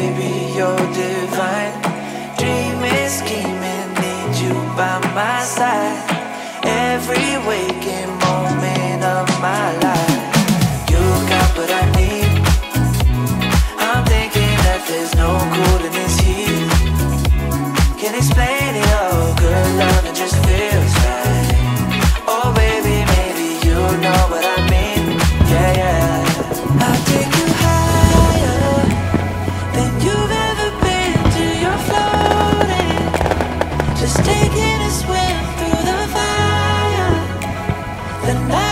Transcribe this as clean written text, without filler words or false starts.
baby, you're divine. Dreaming, scheming, need you by my side. Every waking moment of my life. You got what I need. I'm thinking that there's no cool in this heat. Can't explain it all, good love, it just feels right. Oh baby, maybe you know what I mean. Yeah, yeah. I'll take you higher than you've ever been till you're floating. Just taking a swim through the fire. The night